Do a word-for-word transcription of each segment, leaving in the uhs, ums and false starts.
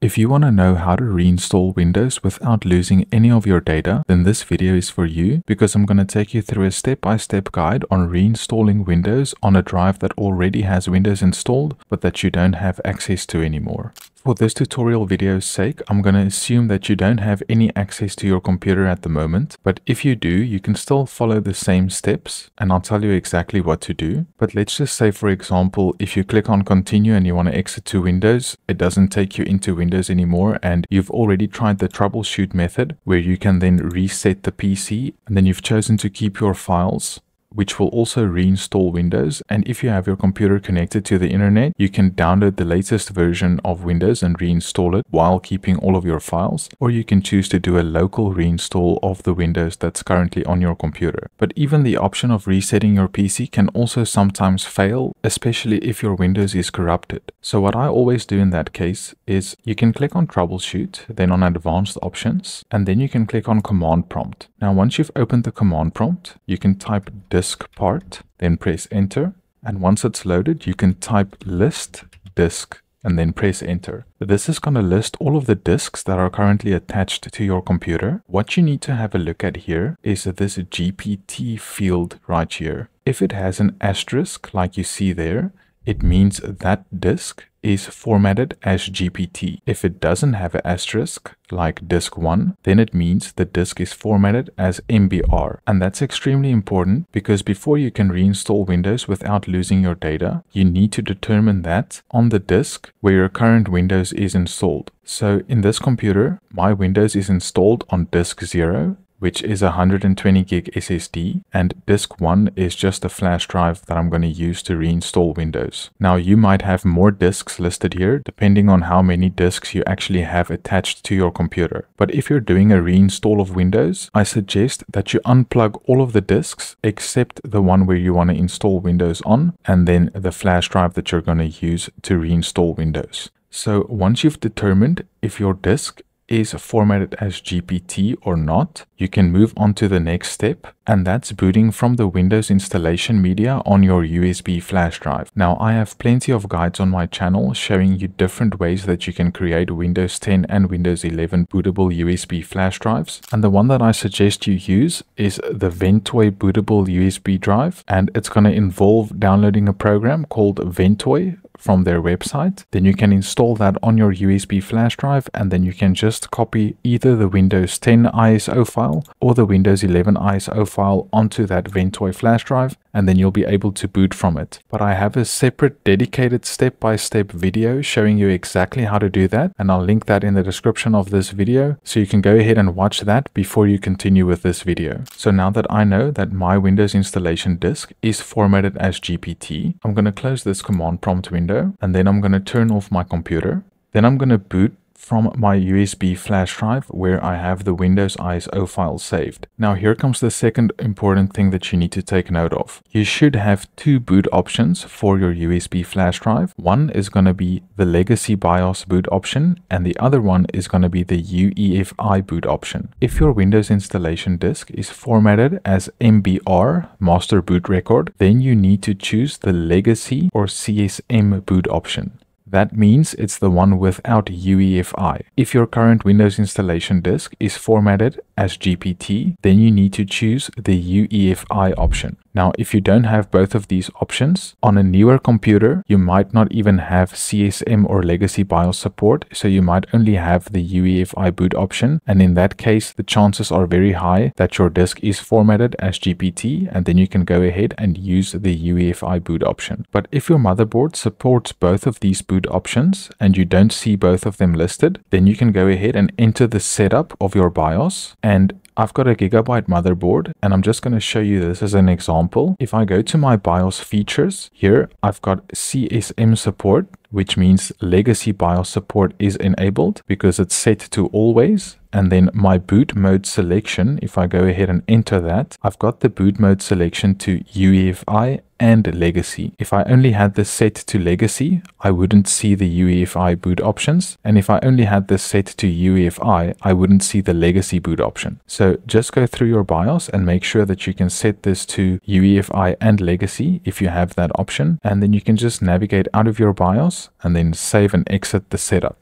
If you want to know how to reinstall Windows without losing any of your data, then this video is for you because I'm going to take you through a step-by-step guide on reinstalling Windows on a drive that already has Windows installed but that you don't have access to anymore. For this tutorial video's sake, I'm going to assume that you don't have any access to your computer at the moment, but if you do, you can still follow the same steps and I'll tell you exactly what to do. But let's just say, for example, if you click on continue and you want to exit to Windows, it doesn't take you into Windows anymore and you've already tried the troubleshoot method where you can then reset the P C and then you've chosen to keep your files, which will also reinstall Windows. And if you have your computer connected to the internet, you can download the latest version of Windows and reinstall it while keeping all of your files, or you can choose to do a local reinstall of the Windows that's currently on your computer. But even the option of resetting your P C can also sometimes fail, especially if your Windows is corrupted. So what I always do in that case is you can click on troubleshoot, then on advanced options, and then you can click on command prompt. Now once you've opened the command prompt, you can type disk part, then press enter, and once it's loaded you can type list disk and then press enter. This is going to list all of the disks that are currently attached to your computer. What you need to have a look at here is this G P T field right here. If it has an asterisk like you see there, it means that disk is formatted as G P T. If it doesn't have an asterisk, like disk one, then it means the disk is formatted as M B R. And that's extremely important because before you can reinstall Windows without losing your data, you need to determine that on the disk where your current Windows is installed. So in this computer, my Windows is installed on disk zero, which is a one hundred twenty gig S S D, and disk one is just a flash drive that I'm going to use to reinstall Windows. Now you might have more disks listed here depending on how many disks you actually have attached to your computer. But if you're doing a reinstall of Windows, I suggest that you unplug all of the disks except the one where you want to install Windows on, and then the flash drive that you're going to use to reinstall Windows. So once you've determined if your disk is formatted as G P T or not, you can move on to the next step, and that's booting from the Windows installation media on your U S B flash drive. Now I have plenty of guides on my channel showing you different ways that you can create Windows ten and Windows eleven bootable U S B flash drives, and the one that I suggest you use is the Ventoy bootable U S B drive, and it's going to involve downloading a program called Ventoy from their website. Then you can install that on your U S B flash drive, and then you can just copy either the Windows ten I S O file or the Windows eleven I S O file onto that Ventoy flash drive, and then you'll be able to boot from it. But I have a separate dedicated step-by-step video showing you exactly how to do that, and I'll link that in the description of this video, so you can go ahead and watch that before you continue with this video. So now that I know that my Windows installation disk is formatted as G P T, I'm going to close this command prompt window, and then I'm going to turn off my computer. Then I'm going to boot from my U S B flash drive where I have the Windows I S O file saved. Now here comes the second important thing that you need to take note of. You should have two boot options for your U S B flash drive. One is going to be the legacy BIOS boot option, and the other one is going to be the U E F I boot option. If your Windows installation disk is formatted as M B R, master boot record, then you need to choose the legacy or C S M boot option. That means it's the one without U E F I. If your current Windows installation disk is formatted as G P T, then you need to choose the U E F I option. Now, if you don't have both of these options, on a newer computer, you might not even have C S M or legacy BIOS support, so you might only have the U E F I boot option, and in that case, the chances are very high that your disk is formatted as G P T, and then you can go ahead and use the U E F I boot option. But if your motherboard supports both of these boot options and you don't see both of them listed, then you can go ahead and enter the setup of your BIOS. And I've got a gigabyte motherboard, and I'm just going to show you this as an example. If I go to my BIOS features, here I've got C S M support, which means legacy BIOS support is enabled because it's set to always. And then my boot mode selection, if I go ahead and enter that, I've got the boot mode selection to U E F I and legacy. If I only had this set to legacy, I wouldn't see the U E F I boot options. And if I only had this set to U E F I, I wouldn't see the legacy boot option. So just go through your BIOS and make sure that you can set this to U E F I and legacy if you have that option. And then you can just navigate out of your BIOS and then save and exit the setup.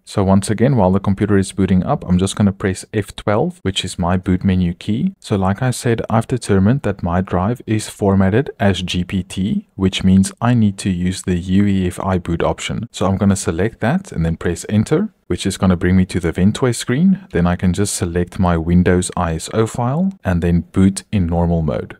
So once again, while the computer is booting up, I'm just going to press F twelve, which is my boot menu key. So like I said, I've determined that my drive is formatted as G P T, which means I need to use the U E F I boot option. So I'm going to select that and then press enter, which is going to bring me to the Ventoy screen. Then I can just select my Windows I S O file and then boot in normal mode.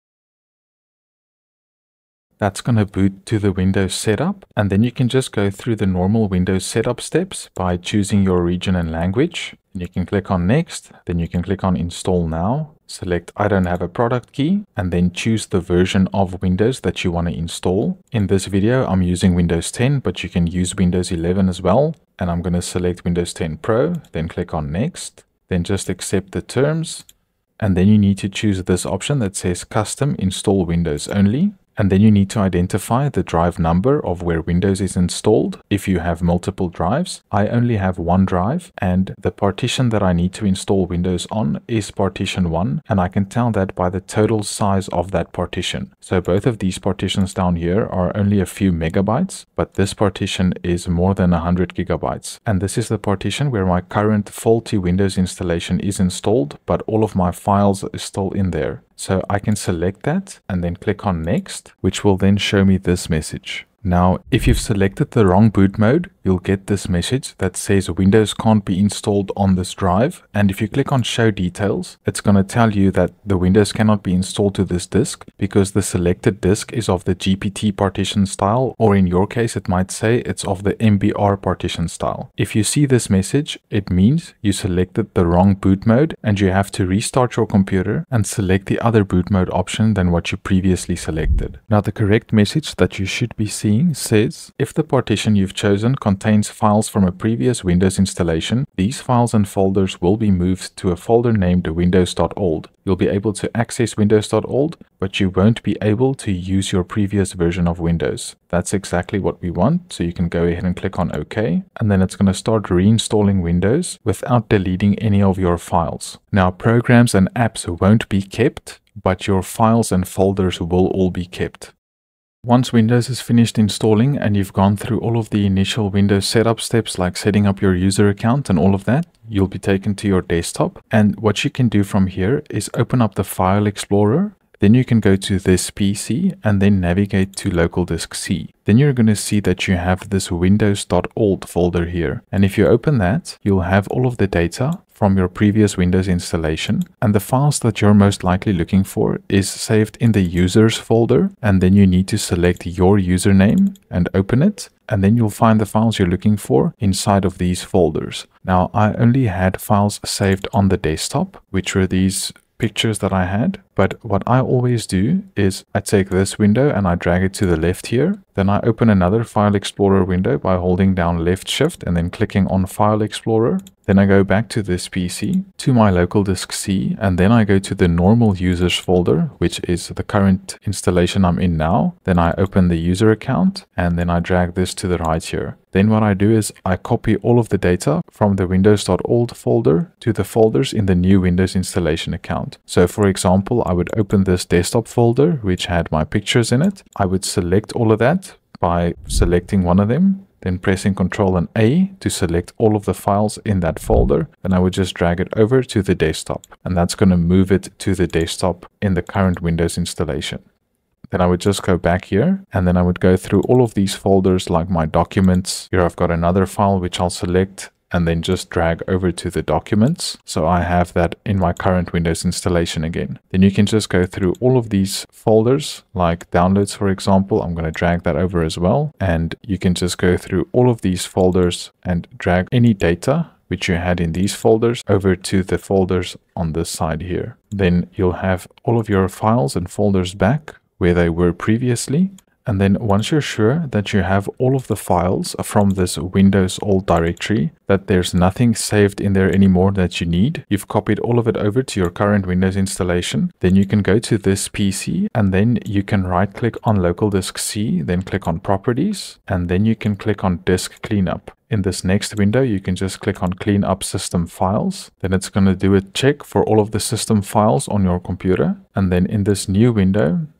That's going to boot to the Windows setup, and then you can just go through the normal Windows setup steps by choosing your region and language. And you can click on next, then you can click on install now, select I don't have a product key, and then choose the version of Windows that you want to install. In this video, I'm using Windows ten, but you can use Windows eleven as well. And I'm going to select Windows ten Pro, then click on next, then just accept the terms. And then you need to choose this option that says custom install Windows only. And then you need to identify the drive number of where Windows is installed if you have multiple drives. I only have one drive, and the partition that I need to install Windows on is partition one, and I can tell that by the total size of that partition. So both of these partitions down here are only a few megabytes, but this partition is more than one hundred gigabytes. And this is the partition where my current faulty Windows installation is installed, but all of my files are still in there. So I can select that and then click on next, which will then show me this message. Now, if you've selected the wrong boot mode, you'll get this message that says Windows can't be installed on this drive. And if you click on show details, it's going to tell you that the Windows cannot be installed to this disk because the selected disk is of the G P T partition style, or in your case, it might say it's of the M B R partition style. If you see this message, it means you selected the wrong boot mode and you have to restart your computer and select the other boot mode option than what you previously selected. Now, the correct message that you should be seeing says, if the partition you've chosen contains files from a previous Windows installation, these files and folders will be moved to a folder named windows dot old. You'll be able to access windows dot old, but you won't be able to use your previous version of Windows. That's exactly what we want, so you can go ahead and click on OK, and then it's going to start reinstalling Windows without deleting any of your files. Now, programs and apps won't be kept, but your files and folders will all be kept. Once Windows is finished installing and you've gone through all of the initial Windows setup steps like setting up your user account and all of that, you'll be taken to your desktop. And what you can do from here is open up the File Explorer. Then you can go to this P C and then navigate to local disk C. Then you're going to see that you have this windows dot old folder here. And if you open that, you'll have all of the data from your previous Windows installation, and the files that you're most likely looking for is saved in the users folder, and then you need to select your username and open it, and then you'll find the files you're looking for inside of these folders. Now, I only had files saved on the desktop, which were these pictures that I had, but what I always do is I take this window and I drag it to the left here. Then I open another File Explorer window by holding down left shift and then clicking on File Explorer. Then I go back to this P C, to my local disk C, and then I go to the normal users folder, which is the current installation I'm in now. Then I open the user account and then I drag this to the right here. Then what I do is I copy all of the data from the windows dot old folder to the folders in the new Windows installation account. So for example, I would open this desktop folder, which had my pictures in it. I would select all of that by selecting one of them, then pressing Control and A to select all of the files in that folder. Then I would just drag it over to the desktop, and that's going to move it to the desktop in the current Windows installation. Then I would just go back here and then I would go through all of these folders like my documents. Here I've got another file which I'll select and then just drag over to the documents. So I have that in my current Windows installation again. Then you can just go through all of these folders like downloads, for example. I'm going to drag that over as well. And you can just go through all of these folders and drag any data which you had in these folders over to the folders on this side here. Then you'll have all of your files and folders back where they were previously. And then once you're sure that you have all of the files from this Windows old directory, that there's nothing saved in there anymore that you need, you've copied all of it over to your current Windows installation, then you can go to this P C and then you can right click on local disk C, then click on properties, and then you can click on disk cleanup. In this next window, you can just click on clean up system files. Then it's going to do a check for all of the system files on your computer. And then in this new window,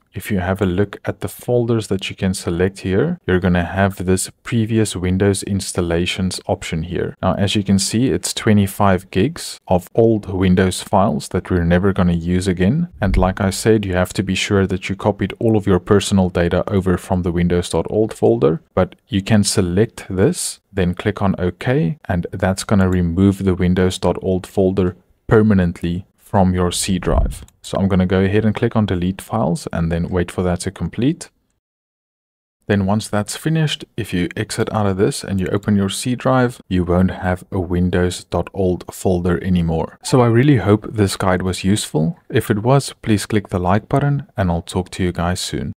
if you have a look at the folders that you can select here, you're going to have this previous Windows installations option here. Now, as you can see, it's twenty-five gigs of old Windows files that we're never going to use again. And like I said, you have to be sure that you copied all of your personal data over from the windows.old folder, but you can select this, then click on OK, and that's going to remove the windows.old folder permanently from your C drive. So I'm going to go ahead and click on delete files and then wait for that to complete. Then once that's finished, if you exit out of this and you open your C drive, you won't have a windows.old folder anymore. So I really hope this guide was useful. If it was, please click the like button and I'll talk to you guys soon.